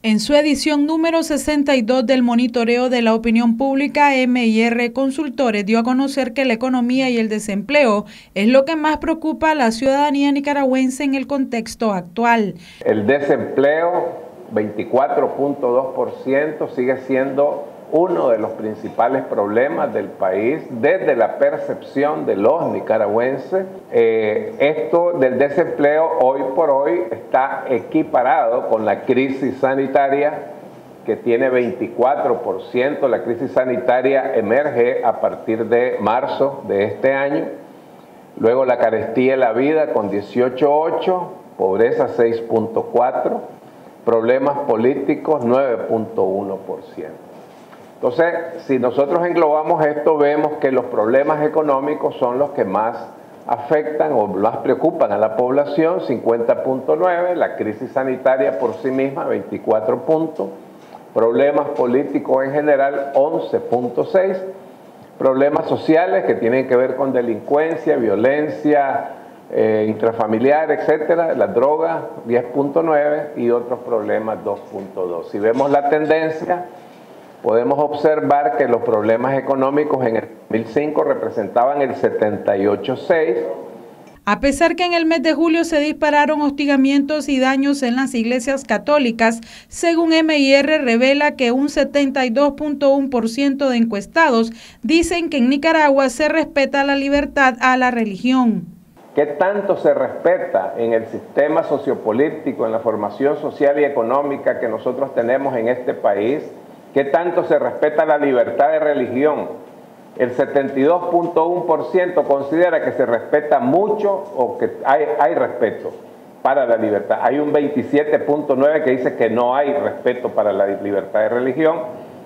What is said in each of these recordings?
En su edición número 62 del monitoreo de la opinión pública, MIR Consultores dio a conocer que la economía y el desempleo es lo que más preocupa a la ciudadanía nicaragüense en el contexto actual. El desempleo, 24.2%, sigue siendo uno de los principales problemas del país desde la percepción de los nicaragüenses. Esto del desempleo hoy por hoy está equiparado con la crisis sanitaria, que tiene 24%. La crisis sanitaria emerge a partir de marzo de este año. Luego la carestía de la vida con 18.8%, pobreza 6.4%, problemas políticos 9.1%. Entonces, si nosotros englobamos esto, vemos que los problemas económicos son los que más afectan o más preocupan a la población, 50.9%, la crisis sanitaria por sí misma, 24 puntos, problemas políticos en general, 11.6%, problemas sociales que tienen que ver con delincuencia, violencia intrafamiliar, etcétera, las drogas, 10.9%, y otros problemas, 2.2%. Si vemos la tendencia, podemos observar que los problemas económicos en el 2005 representaban el 78.6%. A pesar que en el mes de julio se dispararon hostigamientos y daños en las iglesias católicas, según MIR revela que un 72.1% de encuestados dicen que en Nicaragua se respeta la libertad a la religión. ¿Qué tanto se respeta en el sistema sociopolítico, en la formación social y económica que nosotros tenemos en este país? ¿Qué tanto se respeta la libertad de religión? El 72.1% considera que se respeta mucho o que hay respeto para la libertad. Hay un 27.9% que dice que no hay respeto para la libertad de religión.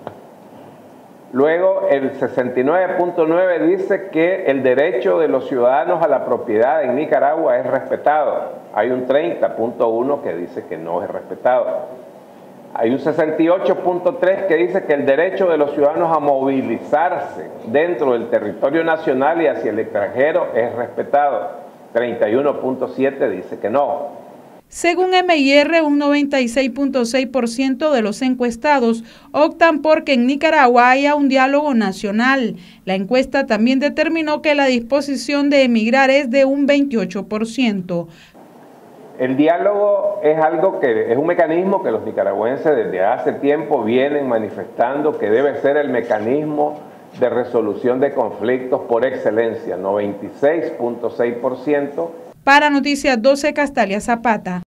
Luego el 69.9% dice que el derecho de los ciudadanos a la propiedad en Nicaragua es respetado. Hay un 30.1% que dice que no es respetado. Hay un 68.3% que dice que el derecho de los ciudadanos a movilizarse dentro del territorio nacional y hacia el extranjero es respetado. 31.7% dice que no. Según MIR, un 96.6% de los encuestados optan por que en Nicaragua haya un diálogo nacional. La encuesta también determinó que la disposición de emigrar es de un 28%. El diálogo es algo que es un mecanismo que los nicaragüenses desde hace tiempo vienen manifestando que debe ser el mecanismo de resolución de conflictos por excelencia, 96.6%. Para Noticias 12, Castalia Zapata.